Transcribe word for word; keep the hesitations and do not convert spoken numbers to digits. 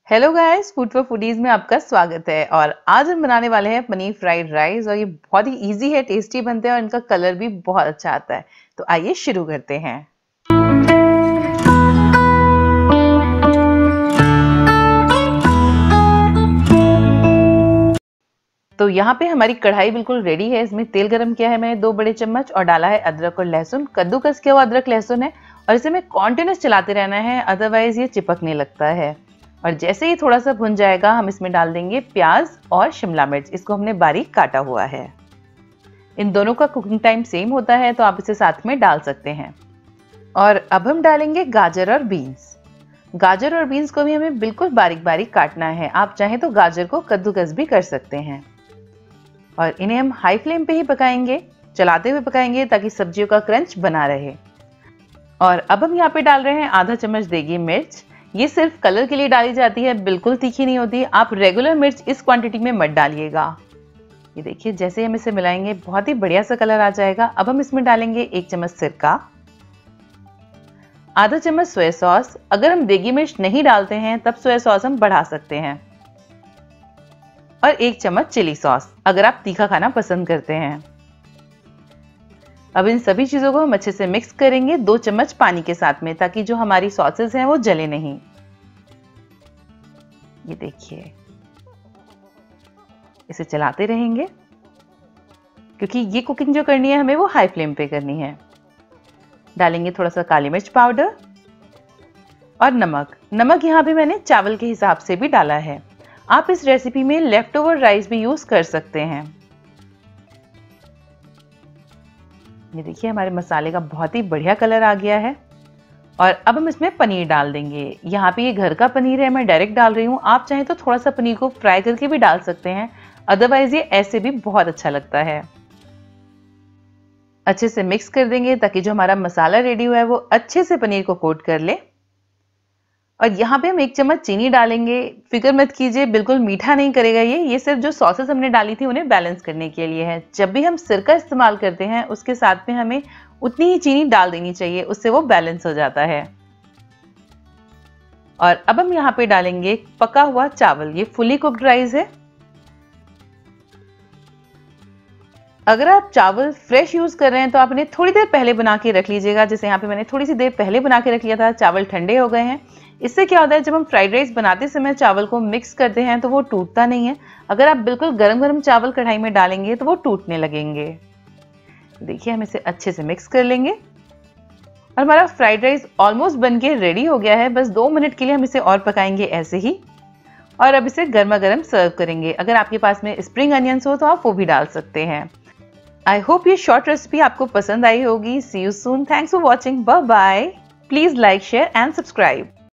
Hello guys, food for foodies में आपका स्वागत है। और आज हम बनाने वाले हैं पनीर फ्राइड राइस। और ये बहुत ही इजी है, टेस्टी बनते हैं और इनका कलर भी बहुत अच्छा आता है। तो आइए शुरू करते हैं। तो यहाँ पे हमारी कढ़ाई बिल्कुल रेडी है। इसमें तेल गरम किया है मैंने दो बड़े चम्मच और डाला है अदरक और लहसुन। कद्दूकस किया हुआ अदरक लहसुन है और इसे हमें कॉन्टिन्यूस चलाते रहना है, अदरवाइज ये चिपकने लगता है। और जैसे ही थोड़ा सा भुन जाएगा हम इसमें डाल देंगे प्याज और शिमला मिर्च। इसको हमने बारीक काटा हुआ है। इन दोनों का कुकिंग टाइम सेम होता है तो आप इसे साथ में डाल सकते हैं। और अब हम डालेंगे गाजर और बीन्स। गाजर और बीन्स को भी हमें बिल्कुल बारीक बारीक काटना है। आप चाहें तो गाजर को कद्दूकस भी कर सकते हैं। और इन्हें हम हाई फ्लेम पे ही पकाएंगे, चलाते हुए पकाएंगे ताकि सब्जियों का क्रंच बना रहे। और अब हम यहाँ पे डाल रहे हैं आधा चम्मच देगी मिर्च। ये सिर्फ कलर के लिए डाली जाती है, बिल्कुल तीखी नहीं होती। आप रेगुलर मिर्च इस क्वांटिटी में मत डालिएगा। ये देखिए, जैसे हम इसे मिलाएंगे बहुत ही बढ़िया सा कलर आ जाएगा। अब हम इसमें डालेंगे एक चम्मच सिरका, आधा चम्मच सोया सॉस। अगर हम देगी मिर्च नहीं डालते हैं तब सोया सॉस हम बढ़ा सकते हैं। और एक चम्मच चिली सॉस अगर आप तीखा खाना पसंद करते हैं। अब इन सभी चीजों को हम अच्छे से मिक्स करेंगे दो चम्मच पानी के साथ में, ताकि जो हमारी सॉसेस हैं वो जले नहीं। ये देखिए, इसे चलाते रहेंगे क्योंकि ये कुकिंग जो करनी है हमें वो हाई फ्लेम पे करनी है। डालेंगे थोड़ा सा काली मिर्च पाउडर और नमक। नमक यहाँ पे मैंने चावल के हिसाब से भी डाला है। आप इस रेसिपी में लेफ्ट ओवर राइस भी यूज कर सकते हैं। ये देखिए, हमारे मसाले का बहुत ही बढ़िया कलर आ गया है। और अब हम इसमें पनीर डाल देंगे। यहाँ पे ये घर का पनीर है, मैं डायरेक्ट डाल रही हूँ। आप चाहें तो थोड़ा सा पनीर को फ्राई करके भी डाल सकते हैं, अदरवाइज ये ऐसे भी बहुत अच्छा लगता है। अच्छे से मिक्स कर देंगे ताकि जो हमारा मसाला रेडी हुआ है वो अच्छे से पनीर को कोट कर ले। और यहाँ पे हम एक चम्मच चीनी डालेंगे। फिक्र मत कीजिए, बिल्कुल मीठा नहीं करेगा ये ये सिर्फ जो सॉसेस हमने डाली थी उन्हें बैलेंस करने के लिए है। जब भी हम सिरका इस्तेमाल करते हैं उसके साथ में हमें उतनी ही चीनी डाल देनी चाहिए, उससे वो बैलेंस हो जाता है। और अब हम यहाँ पे डालेंगे पका हुआ चावल। ये फुली कुक्ड राइस है। अगर आप चावल फ्रेश यूज कर रहे हैं तो आप इन्हें थोड़ी देर पहले बना के रख लीजिएगा। जैसे यहाँ पे मैंने थोड़ी सी देर पहले बना के रख लिया था, चावल ठंडे हो गए हैं। इससे क्या होता है, जब हम फ्राइड राइस बनाते समय चावल को मिक्स करते हैं तो वो टूटता नहीं है। अगर आप बिल्कुल गरम गरम चावल कढ़ाई में डालेंगे तो वो टूटने लगेंगे। देखिए, हम इसे अच्छे से मिक्स कर लेंगे। और हमारा फ्राइड राइस ऑलमोस्ट बनके रेडी हो गया है। बस दो मिनट के लिए हम इसे और पकाएंगे ऐसे ही। और अब इसे गर्मा गर्म सर्व करेंगे। अगर आपके पास में स्प्रिंग अनियंस हो तो आप वो भी डाल सकते हैं। आई होप ये शॉर्ट रेसिपी आपको पसंद आई होगी। See you soon. Thanks for watching. Bye bye. Please like, share and subscribe.